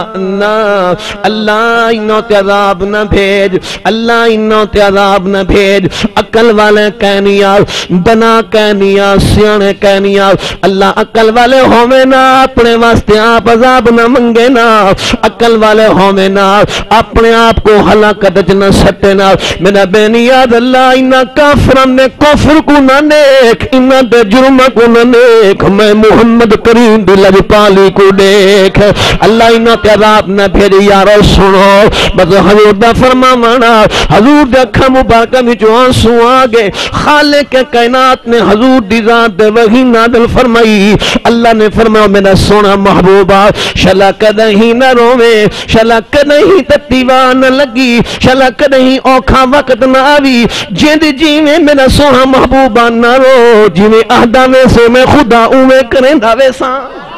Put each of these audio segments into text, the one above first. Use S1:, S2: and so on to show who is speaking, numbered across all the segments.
S1: اللہ انہوں تے عذاب نہ بھیج، اللہ انہوں تے عذاب نہ بھیج، عقل والے کہنیا، بنا کہنیا، سیانے کہنیا، اللہ عقل والے ہووے نا اپنے واسطے آپ عذاب نہ منگے نا، عقل والے ہووے نا اپنے آپ کو ہلاکت وچ نہ سٹے نا۔ میرا بینیاد اللہ انہاں کافران نے کفر کو نہ نیک، انہاں دے جرم کو نہ نیک، میں محمد کریم دی لجپالی کو دیکھ، اللہ انہاں تے عذاب نہ بھیج۔ یارو سنو بس حضور دا فرمانا، حضور دے اکھاں مبارکہ وچ آنسو آ گئے، خالق کائنات نے حضور دی ذات دے وحی نازل فرمائی۔ اللہ نے فرمایا میرا سونا محبوبہ شلا کدہیں نہ روے، شلا کدہیں تتیوا نہ لگی، شلا کدہیں اوکھا وقت نہ آوی، جیند جیویں میرا سونا محبوبہ نہ رو، جیویں عہدہ ویسے میں خدا اویں کریں دا ویسا۔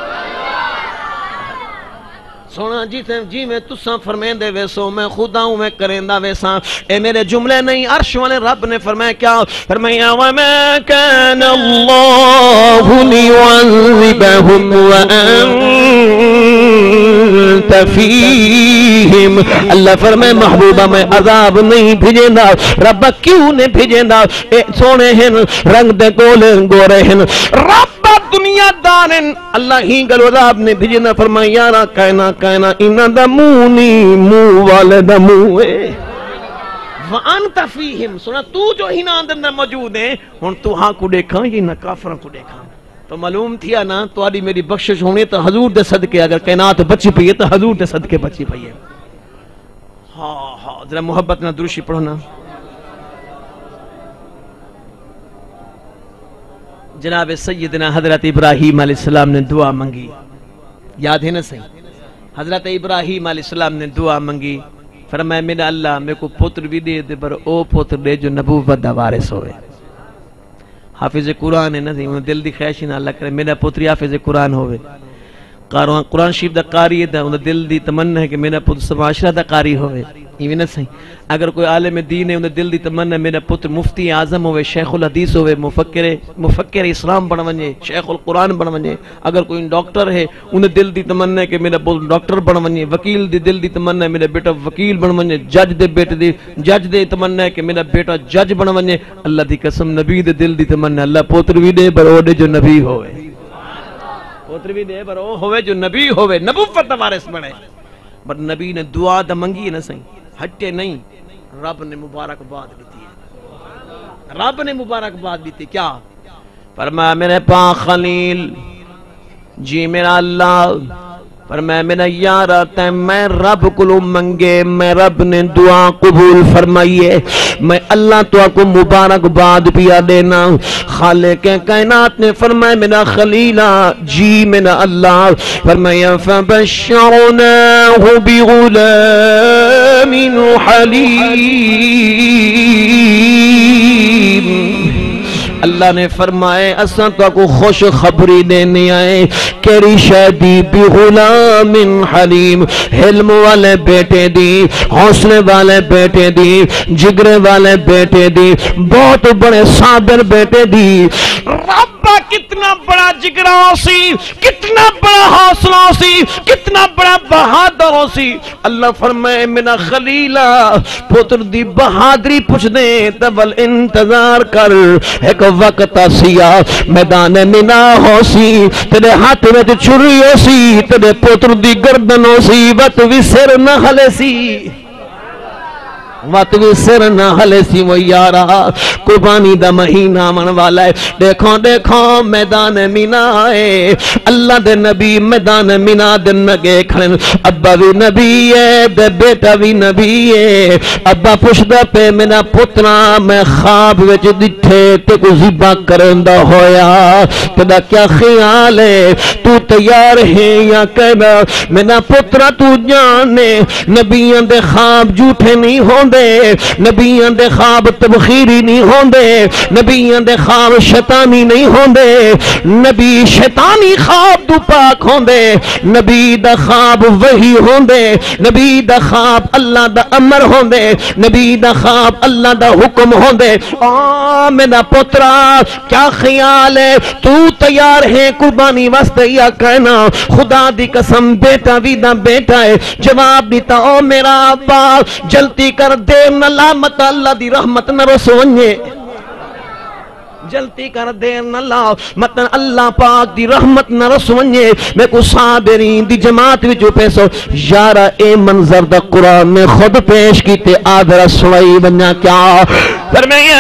S1: سونا جی میں تساں فرمائیں دے ویسو میں خدا ہوں میں کرندہ ویسا۔ اے میرے جملے نہیں، عرش والے رب نے فرمایا کیا؟ فرمایا وَمَا كَانَ اللَّهُ لِيُعَذِّبَهُمْ وَأَنْتَ فِيهِمْ۔ اللہ فرمائے محبوبہ میں عذاب نہیں بھیجنا، رب کیوں نہیں بھیجنا؟ اے سونے ہیں رنگ دے گولے گورے ہیں، رب دنیا دارن اللہ ہی گلو عذاب نے بھیجنا۔ فرمایا یارا کائنا کائنا انہاں دا منہ نہیں، منہ والے دا منہ ہے۔ وَأَنْتَ فِيهِمْ، سنا تو جو ہی نا اندر موجود ہے، ہن تو ہاں کو دیکھاں یہ نہ کافروں کو دیکھاں تو معلوم تھیا نا تو آدھی میری بخشش ہونی تو حضور دے صدقے، اگر کائنات بچی پئی ہے تو حضور دے صدقے بچی پئی ہے۔ ہاں ذرا محبت نہ دروشی پڑھو نا۔ جناب سیدنا حضرت ابراہیم علیہ السلام نے دعا منگی، یاد ہے نا صحیح؟ حضرت ابراہیم علیہ السلام نے دعا منگی، فرمایا میرا اللہ میرے کو پتر بھی دے دے، پر او پتر دے جو نبوت دا وارث ہوئے۔ حافظ قرآن ہے نا، دل دی خواہش نہ اللہ کرے میرا پتر حافظ قرآن ہوئے، قرآن شریف دا قاری ہے، ان دل دی تمنا ہے کہ میرا پتر سماشرہ دا قاری ہوئے۔ یہ نہ صحیح، اگر کوئی عالم دین ہے ان دل دی تمنا میرا پتر مفتی اعظم ہوئے، شیخ الحدیث ہوئے، مفکر اسلام بن ونجے، شیخ القرآن بن ونجے۔ اگر کوئی ڈاکٹر ہے ان دل دی تمنا ہے کہ میرا پتر ڈاکٹر بن ونجے، وکیل دی دل دی تمنا ہے میرا بیٹا وکیل بن ونجے، جج دے تمنا ہے کہ میرا بیٹا جج بن ونجے۔ اللہ دی قسم نبی دے دل دی تمنا اللہ پتر بھی دے پر او دے جو نبی ہوئے، پتر بھی دے پر او ہوئے جو نبی ہوئے، نبوت دا وارث بنے۔ پر نبی نے دعا دا منگی نہ صحیح، ہٹے نہیں، رب نے مبارک باد دیتی ہے، رب نے مبارک باد دیتی کیا؟ فرمایا میرے پاک خلیل جی میرا اللہ، فرمایا میرا یار آتا ہے میں رب کو منگے، میں رب نے دعا قبول فرمائیے، میں اللہ تو آپ کو مبارک باد پیا دینا۔ خالق کائنات نے فرمایا میرا خلیلہ جی میرا اللہ، فرمایا فَبَشَّرْنَاهُ بِغُلَامٍ حَلِيمٍ۔ اللہ نے فرمائے اساں تو کو خوش خبری دینے آئے، کیری شادی بغلام حلیم، حلم والے بیٹے دی، حوصلے والے بیٹے دی، جگرے والے بیٹے دی، بہت بڑے صابر بیٹے دی۔ ربا کتنا بڑا جگرہ سی، کتنا بڑا حوصلہ سی، کتنا بڑا بہادر سی۔ اللہ فرمائے میرا خلیلہ پتر دی بہادری پوچھ دیں تبل انتظار کر، ایک وقت آسیا میدان منا ہو سی، تیرے ہاتھ میں چھری ہو سی، تیرے پتر دی گردن ہو سی، وقت بھی سر نہ ہلے سی، وقت بھی سر نہ ہلے سی۔ وہ یارا قربانی دا مہینہ من والا ہے، دیکھو دیکھو میدان مینا ہے، اللہ دے نبی میدان مینا دے نگے کھڑن، ابا بھی نبی ہے دے بیٹا بھی نبی ہے۔ ابا پوچھدا پہ میرا پترا میں خواب وچ دٹھے تے کو ذبح کرندا ہویا، تیرا کیا خیال ہے، تو تیار ہے یا کہنا؟ میرا پترا تو جانے نبیوں دے خواب جھوٹے نہیں ہوندے، ہوندے نبیاں دے خواب تبخیری نہیں ہوندے نبیاں دے خواب شیطانی نہیں ہوندے نبی شیطانی خواب تو پاک ہوندے نبی دا خواب وحی ہوندے نبی دا خواب اللہ دا امر ہوندے نبی دا خواب اللہ دا حکم ہوندے میرا پترا کیا خیال ہے تو تیار ہے قربانی واسطے یا کہنا خدا دی قسم بیٹا بھی دا بیٹا ہے جواب دیتا او میرا ابا جلتی کر دیر نہ لامت اللہ دی رحمت نہ رسونے جلتی کر دیر نہ لا مطلب اللہ پاک دی رحمت نہ رسونے میں کو صابرین دی جماعت وچ پیسو یارا اے منظر دا قرآن میں خود پیش کیتے آدھرا سنائی بنیا کیا فرمایا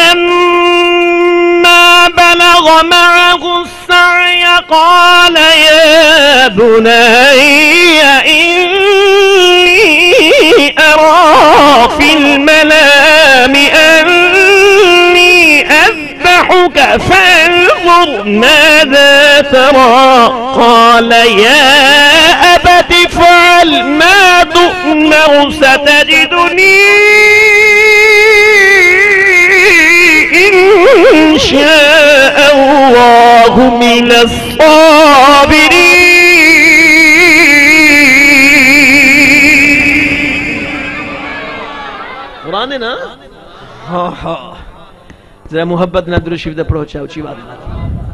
S1: فلما بلغ معه السعي قال يا بني إني أرى في المنام أني أذبحك فانظر ماذا ترى قال يا أبت افعل ما تؤمر ستجدني إن شاء الله من الصابرين قرآن ہے نا ہاں ہاں ذرا محبت نہ درود شریف پڑھو چاہو اچھی بات ہے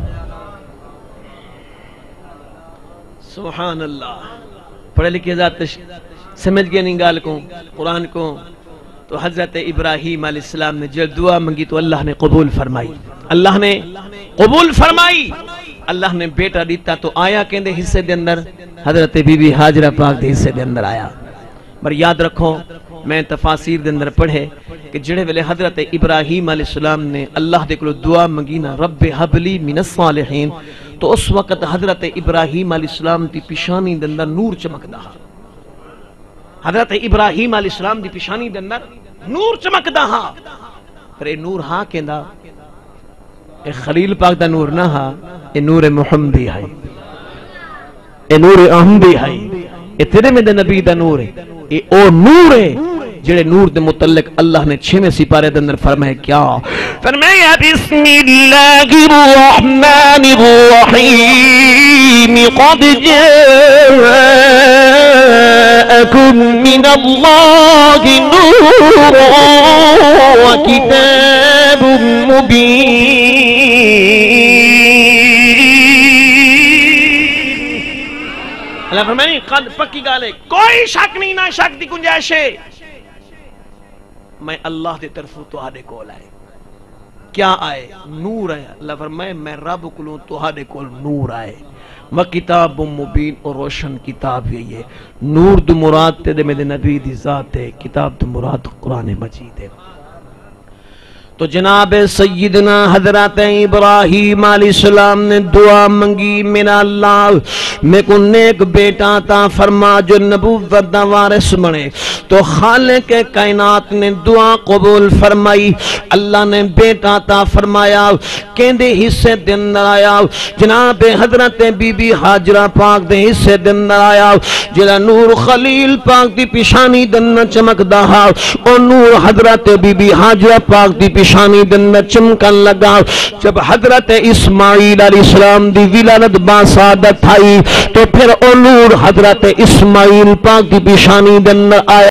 S1: سبحان اللہ پڑھے لکھے ذات سمجھ گئے نہیں گال کو قرآن کو تو حضرت ابراہیم علیہ السلام نے جب دعا منگی تو اللہ نے قبول فرمائی اللہ نے قبول فرمائی اللہ نے بیٹا دیتا تو آیا کہندے حصے دے اندر حضرت بی بی حاجرہ پاک دے حصے دے اندر آیا پر یاد رکھو میں تفاسیر دے اندر پڑھے کہ جڑے ویلے حضرت ابراہیم علیہ السلام نے اللہ دے کولو دعا منگی نا رب حب لی من الصالحین تو اس وقت حضرت ابراہیم علیہ السلام دی پیشانی دے اندر نور چمکدا حضرت ابراہیم علیہ السلام دی پیشانی دے اندر نور چمکدا ہا پر اے نور ہاں کہندا اے خلیل پاک دا نور نہ ہا اے نور محمدی ہے اے نور احمدی ہے اے تیرے میں دے نبی دا نور ہے اے او نور ہے جڑے نور دے متعلق اللہ نے 6ویں سپارے دے اندر فرمایا کیا فرمایا بسم اللہ الرحمن الرحیم قد جاءکم من اللہ نور وکتاب مبین اللہ فرمائے قد پکی گالے کوئی شک نہیں نہ شک دی گنجائش ہے میں اللہ دے طرفوں تو آدھے کول آئے کیا آئے نور آئے اللہ فرمائے میں رب کلوں تو آدھے کول نور آئے وکتاب مبین اور روشن کتاب یہ ہے نور دو مراد تے دے میں دے نبی دی ذات ہے کتاب دو مراد قرآن مجید ہے تو جناب سیدنا حضرت ابراہیم علیہ السلام نے دعا منگی میرا اللہ میں کو نیک بیٹا عطا فرما جو نبوت دا وارث بنے تو خالق کائنات نے دعا قبول فرمائی اللہ نے بیٹا عطا فرمایا کہندے حصے دے اندر آیا جناب حضرت بی بی حاجرہ پاک دے حصے دے اندر آیا جڑا نور خلیل پاک دی پیشانی دے اندر چمکدا ہا او نور حضرت بی بی حاجرہ پاک دی پیشانی دن میں چمکن لگا جب حضرت اسماعیل علیہ السلام دی ولادت باسعادت آئی تو پھر او نور حضرت اسماعیل پاک دی پیشانی دن آیا